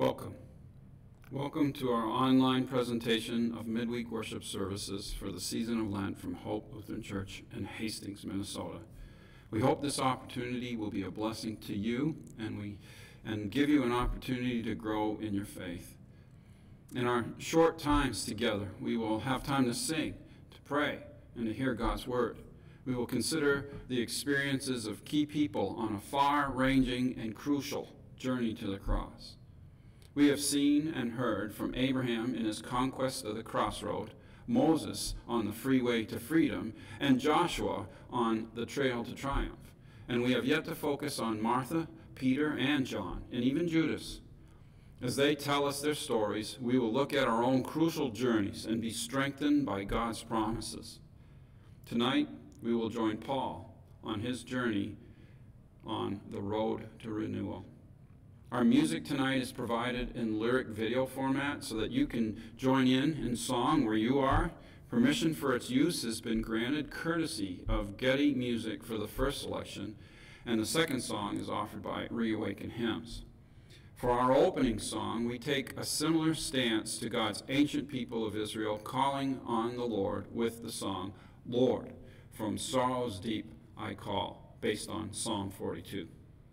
Welcome. Welcome to our online presentation of midweek worship services for the season of Lent from Hope Lutheran Church in Hastings, Minnesota. We hope this opportunity will be a blessing to you and give you an opportunity to grow in your faith. In our short times together, we will have time to sing, to pray, and to hear God's word. We will consider the experiences of key people on a far-ranging and crucial journey to the cross. We have seen and heard from Abraham in his conquest of the crossroad, Moses on the freeway to freedom, and Joshua on the trail to triumph. And we have yet to focus on Martha, Peter, and John, and even Judas. As they tell us their stories, we will look at our own crucial journeys and be strengthened by God's promises. Tonight, we will join Paul on his journey on the road to renewal. Our music tonight is provided in lyric video format so that you can join in song where you are. Permission for its use has been granted courtesy of Getty Music for the first selection, and the second song is offered by Reawaken Hymns. For our opening song, we take a similar stance to God's ancient people of Israel calling on the Lord with the song, Lord, from sorrow's deep I call, based on Psalm 42.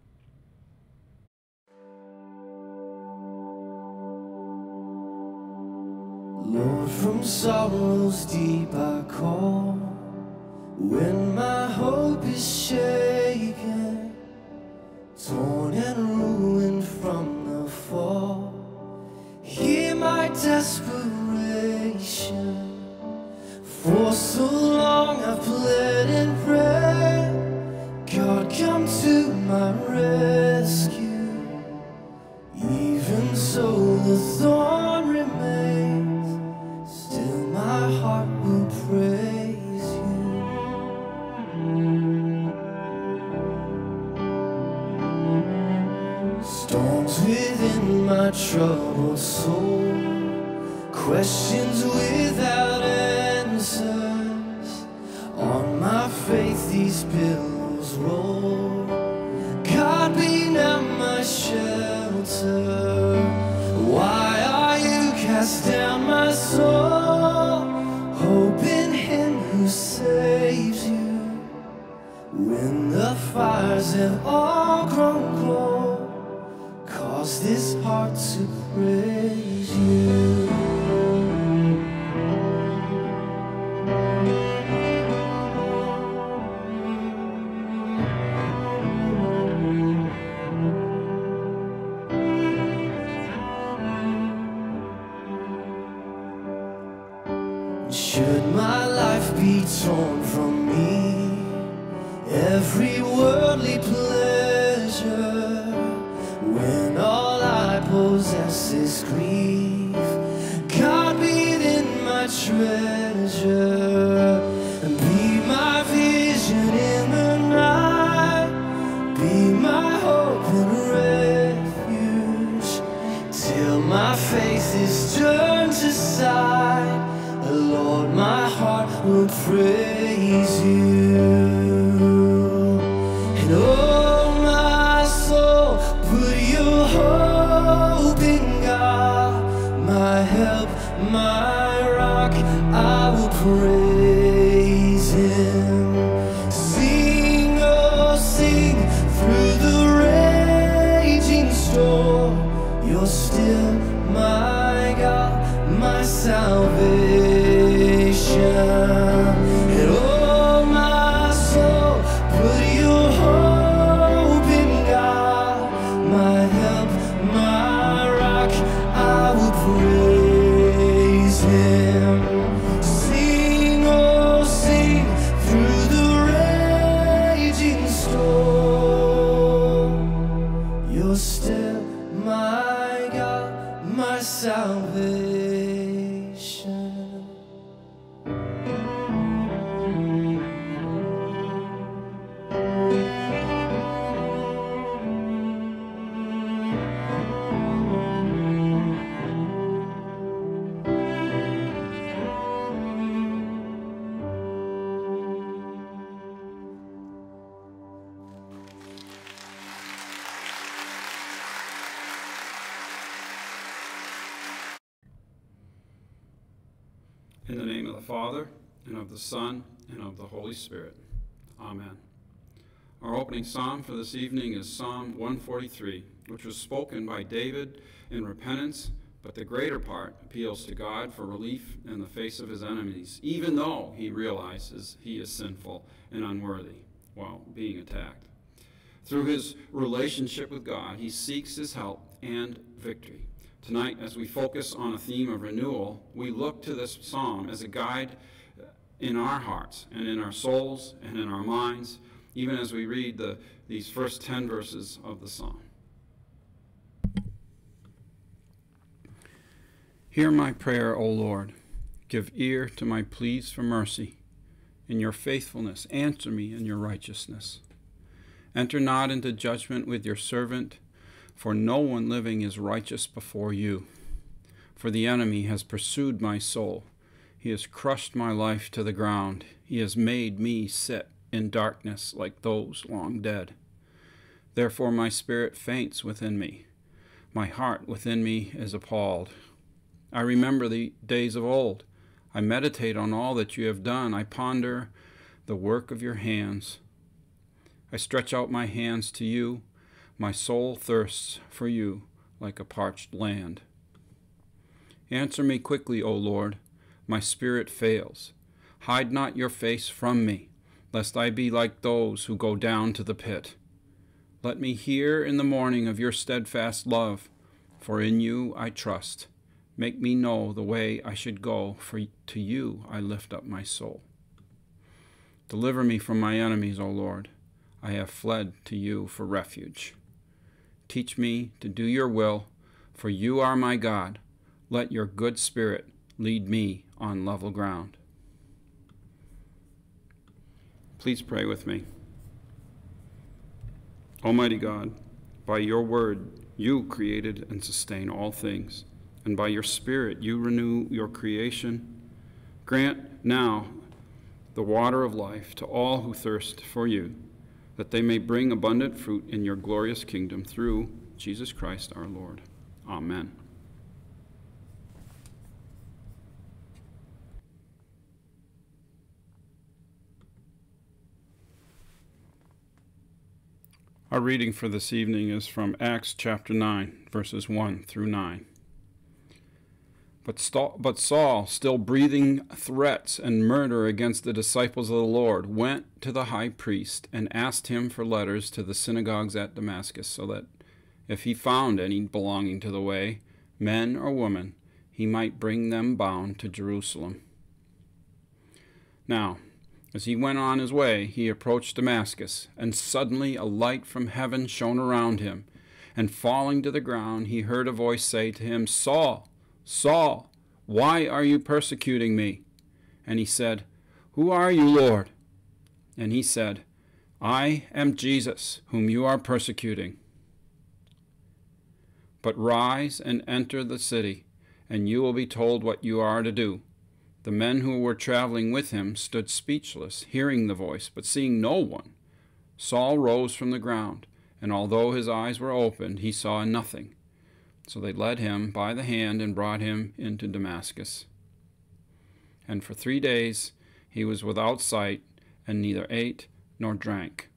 Lord, from sorrow's deep I call, when my hope is shaken, torn and ruined from the fall. Hear my desperation, for so long I've pled and prayed. God, come to my rescue. Even so the thorn remains, still my heart will praise you. Storms within my troubled soul, questions without answers. On my faith these billows roll. God, be now my shelter. Why are you cast down, my soul? Hope in him who saves you. When the fires have all grown cold, cause this heart to praise you. Should my life be torn from me, every worldly pleasure, when all I possess is grief, God, be then my treasure, and be my vision in the night, be my hope and refuge, till my faith is turned to sight. Lord, my heart will praise you. And oh, my soul, put your hope in God, my help, my rock, I will praise him. Sing, oh, sing through the raging storm, you're still my God, my salvation. And oh, my soul, put your hope in God, my help, my rock, I will praise him. Sing, oh, sing through the raging storm, you're still my God, my salvation. In the name of the Father, and of the Son, and of the Holy Spirit. Amen. Our opening psalm for this evening is Psalm 143, which was spoken by David in repentance, but the greater part appeals to God for relief in the face of his enemies, even though he realizes he is sinful and unworthy while being attacked. Through his relationship with God, he seeks his help and victory. Tonight, as we focus on a theme of renewal, we look to this psalm as a guide in our hearts and in our souls and in our minds, even as we read these first 10 verses of the psalm. Hear my prayer, O Lord. Give ear to my pleas for mercy. In your faithfulness, answer me in your righteousness. Enter not into judgment with your servant, for no one living is righteous before you. For the enemy has pursued my soul. He has crushed my life to the ground. He has made me sit in darkness like those long dead. Therefore my spirit faints within me. My heart within me is appalled. I remember the days of old. I meditate on all that you have done. I ponder the work of your hands. I stretch out my hands to you. My soul thirsts for you like a parched land. Answer me quickly, O Lord. My spirit fails. Hide not your face from me, lest I be like those who go down to the pit. Let me hear in the morning of your steadfast love, for in you I trust. Make me know the way I should go, for to you I lift up my soul. Deliver me from my enemies, O Lord. I have fled to you for refuge. Teach me to do your will, for you are my God. Let your good spirit lead me on level ground. Please pray with me. Almighty God, by your word you created and sustain all things, and by your Spirit you renew your creation. Grant now the water of life to all who thirst for you, that they may bring abundant fruit in your glorious kingdom through Jesus Christ our Lord. Amen. Our reading for this evening is from Acts chapter 9, verses 1 through 9. But Saul, still breathing threats and murder against the disciples of the Lord, went to the high priest and asked him for letters to the synagogues at Damascus, so that if he found any belonging to the way, men or women, he might bring them bound to Jerusalem. Now, as he went on his way, he approached Damascus, and suddenly a light from heaven shone around him, and falling to the ground, he heard a voice say to him, Saul, Saul, why are you persecuting me? And he said, Who are you, Lord? And he said, I am Jesus, whom you are persecuting. But rise and enter the city, and you will be told what you are to do. The men who were traveling with him stood speechless, hearing the voice, but seeing no one. Saul rose from the ground, and although his eyes were opened, he saw nothing. So they led him by the hand and brought him into Damascus. And for 3 days he was without sight, and neither ate nor drank.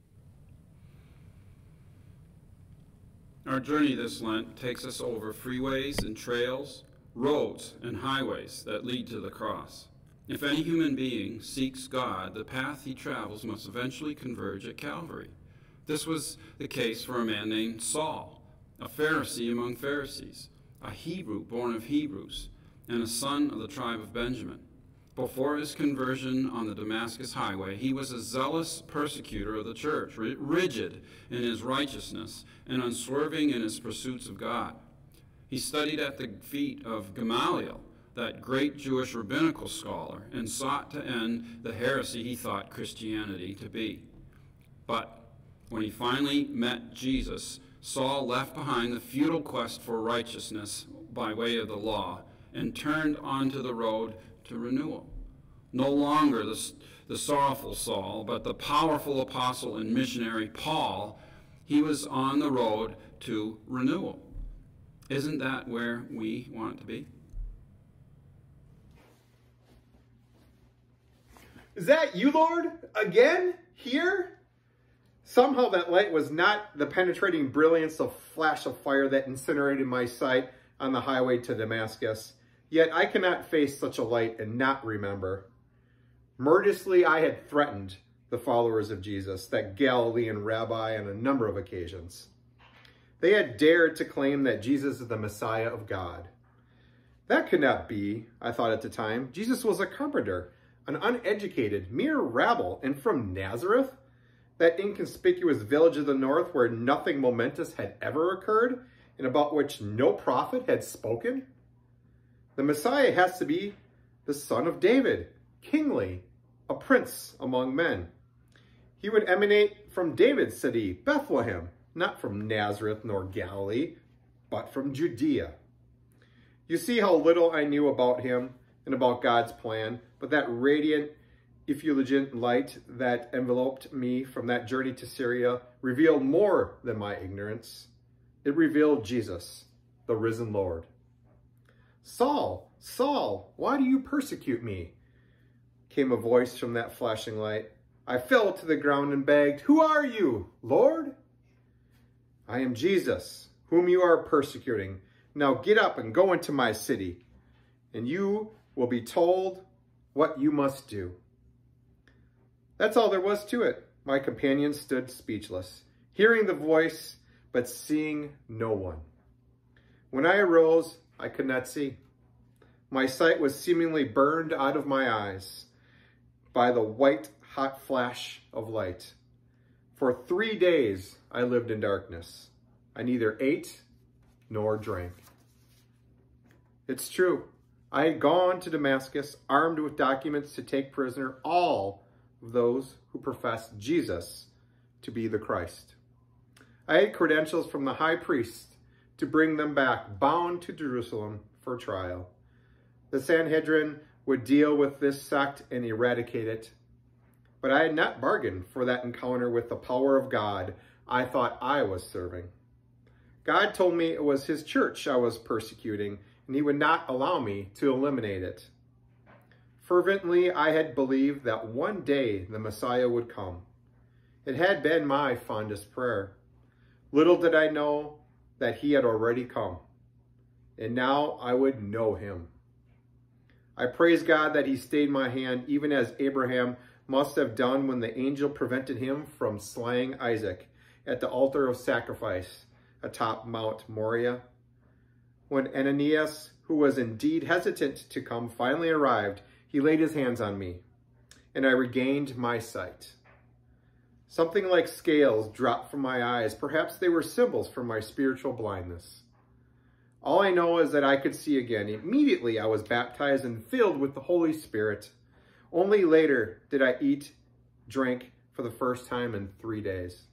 Our journey this Lent takes us over freeways and trails, roads and highways that lead to the cross. If any human being seeks God, the path he travels must eventually converge at Calvary. This was the case for a man named Saul, a Pharisee among Pharisees, a Hebrew born of Hebrews, and a son of the tribe of Benjamin. Before his conversion on the Damascus highway, he was a zealous persecutor of the church, rigid in his righteousness and unswerving in his pursuits of God. He studied at the feet of Gamaliel, that great Jewish rabbinical scholar, and sought to end the heresy he thought Christianity to be. But when he finally met Jesus, Saul left behind the futile quest for righteousness by way of the law and turned onto the road to renewal. No longer the sorrowful Saul, but the powerful apostle and missionary Paul, he was on the road to renewal. Isn't that where we want to be? Is that you, Lord? Again? Here? Somehow that light was not the penetrating brilliance of flash of fire that incinerated my sight on the highway to Damascus. Yet I cannot face such a light and not remember. Murderously I had threatened the followers of Jesus, that Galilean rabbi, on a number of occasions. They had dared to claim that Jesus is the Messiah of God. That could not be, I thought at the time. Jesus was a carpenter, an uneducated, mere rabble, and from Nazareth, that inconspicuous village of the north where nothing momentous had ever occurred and about which no prophet had spoken. The Messiah has to be the son of David, kingly, a prince among men. He would emanate from David's city, Bethlehem, not from Nazareth nor Galilee, but from Judea. You see how little I knew about him and about God's plan, but that radiant, effulgent light that enveloped me from that journey to Syria revealed more than my ignorance. It revealed Jesus, the risen Lord. Saul, Saul, why do you persecute me? Came a voice from that flashing light. I fell to the ground and begged, who are you, Lord? I am Jesus, whom you are persecuting. Now get up and go into my city, and you will be told what you must do. That's all there was to it. My companion stood speechless, hearing the voice, but seeing no one. When I arose, I could not see. My sight was seemingly burned out of my eyes by the white, hot flash of light. For 3 days, I lived in darkness. I neither ate nor drank. It's true. I had gone to Damascus armed with documents to take prisoner all of those who professed Jesus to be the Christ. I had credentials from the high priest to bring them back, bound to Jerusalem for trial. The Sanhedrin would deal with this sect and eradicate it. But I had not bargained for that encounter with the power of God I thought I was serving. God told me it was his church I was persecuting, and he would not allow me to eliminate it. Fervently, I had believed that one day the Messiah would come. It had been my fondest prayer. Little did I know that he had already come, and now I would know him. I praise God that he stayed my hand, even as Abraham must have done when the angel prevented him from slaying Isaac at the altar of sacrifice atop Mount Moriah. When Ananias, who was indeed hesitant to come, finally arrived, he laid his hands on me, and I regained my sight. Something like scales dropped from my eyes. Perhaps they were symbols for my spiritual blindness. All I know is that I could see again. Immediately I was baptized and filled with the Holy Spirit. Only later did I eat, drink for the first time in 3 days.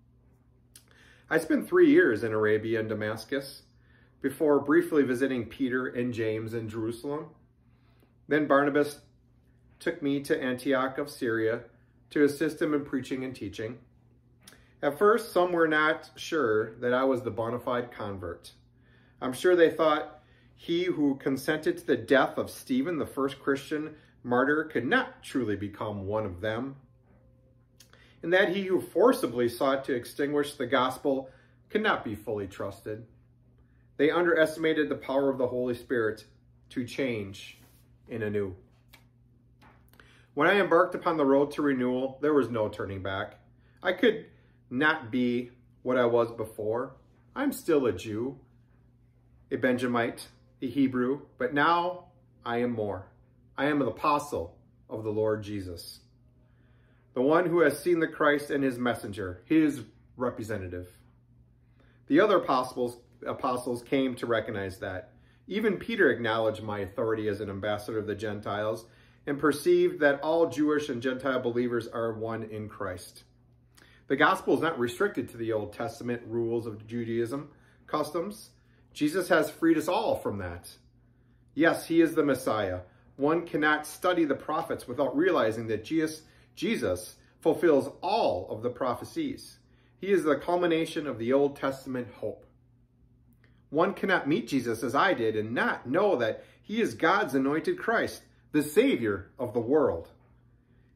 I spent 3 years in Arabia and Damascus before briefly visiting Peter and James in Jerusalem. Then Barnabas took me to Antioch of Syria to assist him in preaching and teaching. At first, some were not sure that I was the bona fide convert. I'm sure they thought he who consented to the death of Stephen, the first Christian martyr, could not truly become one of them, and that he who forcibly sought to extinguish the gospel could not be fully trusted. They underestimated the power of the Holy Spirit to change in anew. When I embarked upon the road to renewal, there was no turning back. I could not be what I was before. I'm still a Jew, a Benjamite, a Hebrew, but now I am more. I am an apostle of the Lord Jesus, the one who has seen the Christ and his messenger, his representative. The other apostles came to recognize that. Even Peter acknowledged my authority as an ambassador of the Gentiles and perceived that all Jewish and Gentile believers are one in Christ. The gospel is not restricted to the Old Testament rules of Judaism, customs. Jesus has freed us all from that. Yes, he is the Messiah. One cannot study the prophets without realizing that Jesus fulfills all of the prophecies. He is the culmination of the Old Testament hope. One cannot meet Jesus as I did and not know that he is God's anointed Christ, the Savior of the world.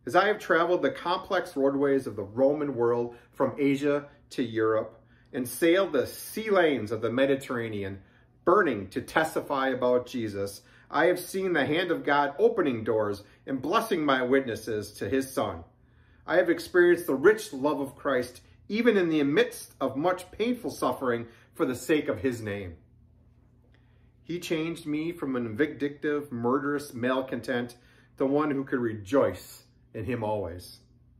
as I have traveled the complex roadways of the Roman world from Asia to Europe and sailed the sea lanes of the Mediterranean, burning to testify about Jesus, I have seen the hand of God opening doors and blessing my witnesses to his Son. I have experienced the rich love of Christ, even in the midst of much painful suffering for the sake of his name. He changed me from an vindictive, murderous malcontent to one who could rejoice in him always.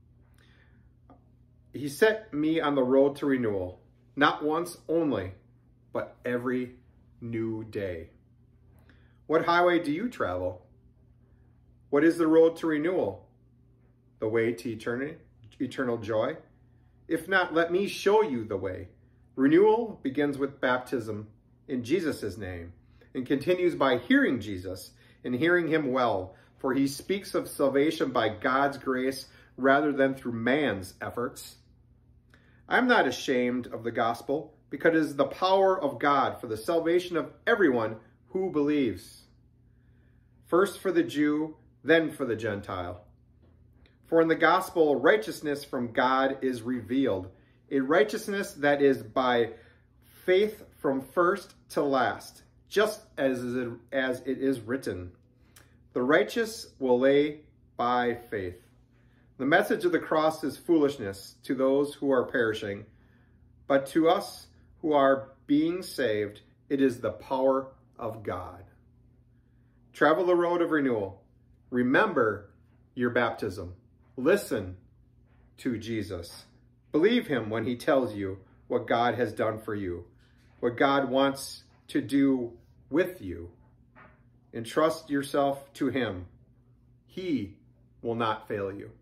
He set me on the road to renewal, not once only, but every new day. What highway do you travel? What is the road to renewal? The way to eternal joy? If not, let me show you the way. Renewal begins with baptism in Jesus' name and continues by hearing Jesus and hearing him well, for he speaks of salvation by God's grace rather than through man's efforts. I'm not ashamed of the gospel because it is the power of God for the salvation of everyone who believes. First for the Jew, then for the Gentile. For in the gospel, righteousness from God is revealed, a righteousness that is by faith from first to last, just as it is written. The righteous will live by faith. The message of the cross is foolishness to those who are perishing, but to us who are being saved, it is the power of God. Travel the road of renewal. Remember your baptism. Listen to Jesus. Believe him when he tells you what God has done for you, what God wants to do with you. Entrust yourself to him. He will not fail you.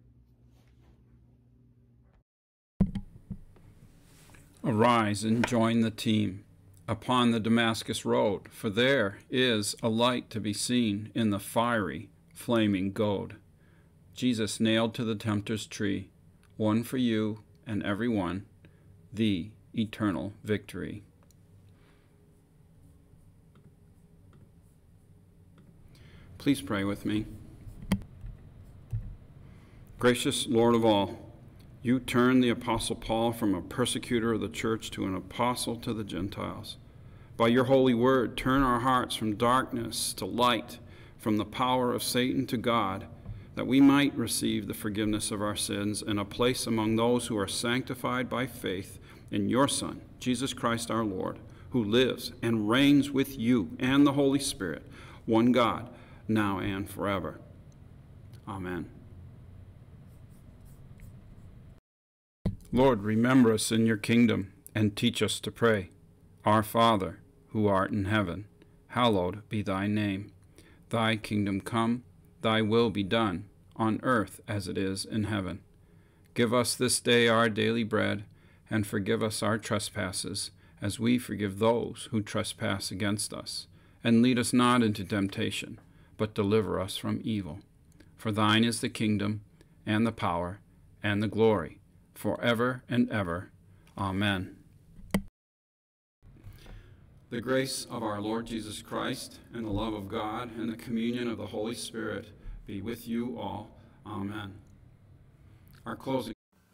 Arise and join the team upon the Damascus road, for there is a light to be seen in the fiery, flaming goad. Jesus nailed to the tempter's tree, one for you and every one, the eternal victory. Please pray with me. Gracious Lord of all, you turned the Apostle Paul from a persecutor of the church to an apostle to the Gentiles. By your holy word, turn our hearts from darkness to light, from the power of Satan to God, that we might receive the forgiveness of our sins and a place among those who are sanctified by faith in your Son, Jesus Christ our Lord, who lives and reigns with you and the Holy Spirit, one God, now and forever. Amen. Lord, remember us in your kingdom and teach us to pray. Our Father, who art in heaven, hallowed be thy name. Thy kingdom come, thy will be done, on earth as it is in heaven. Give us this day our daily bread, and forgive us our trespasses, as we forgive those who trespass against us. And lead us not into temptation, but deliver us from evil. For thine is the kingdom, and the power, and the glory, forever and ever. Amen. The grace of our Lord Jesus Christ, and the love of God, and the communion of the Holy Spirit be with you all. Amen. Our closing.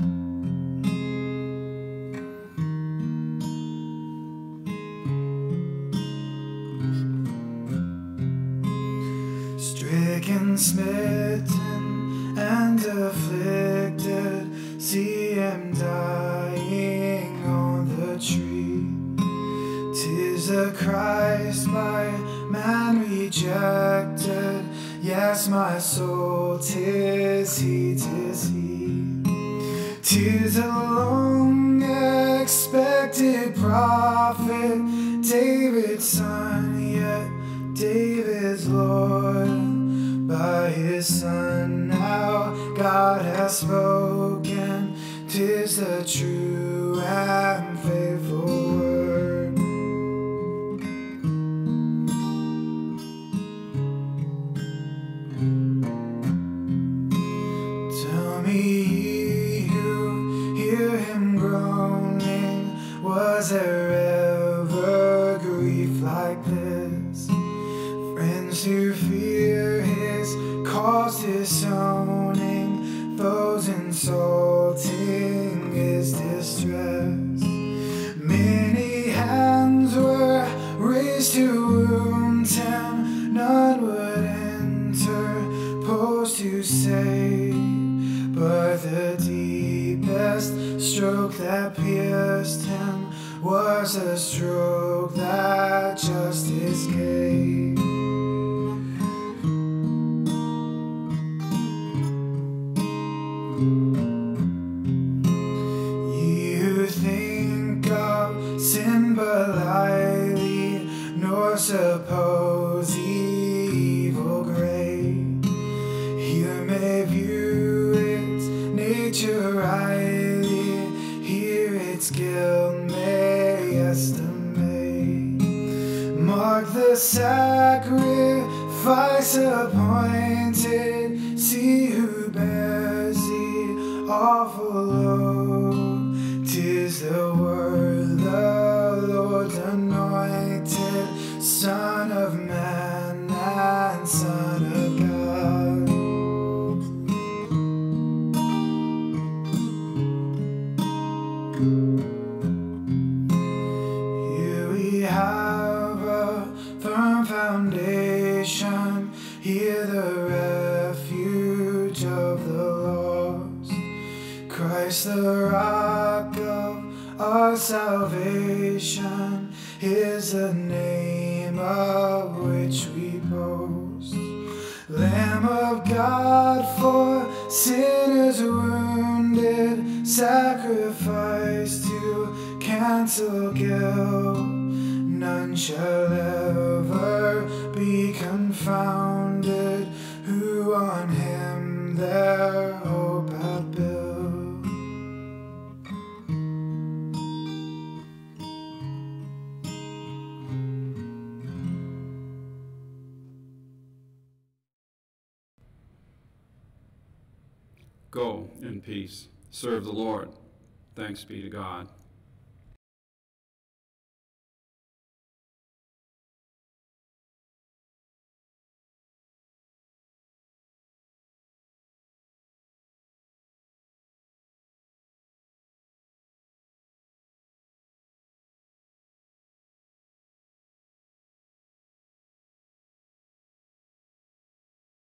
Stricken, smitten, and afflicted, see him dying on the tree. 'Tis the Christ by man rejected, yes, my soul, 'tis he, 'tis he. 'Tis a long expected prophet, David's son, yet David's Lord. By his Son now God has spoken, 'tis the true and faithful word. Tell me, ye who hear him groaning, was there ever grief like this? Friends who fear his cause disowning, once a stroke that justice gave. You think of sin but lightly, nor suppose the evil great. You may view its nature rightly, hear its guilt may estimate. Mark the sacrifice appointed, see who bears the awful load. 'Tis the word, the Lord's anointed, Son of man and Son of God. Here we have a firm foundation, here the refuge of the lost. Christ the rock of our salvation is the name of which we boast. Lamb of God for sinners wounded, sacrificed to cancel guilt. None shall ever be confounded who on him their hope have built. Go in peace. Serve the Lord. Thanks be to God.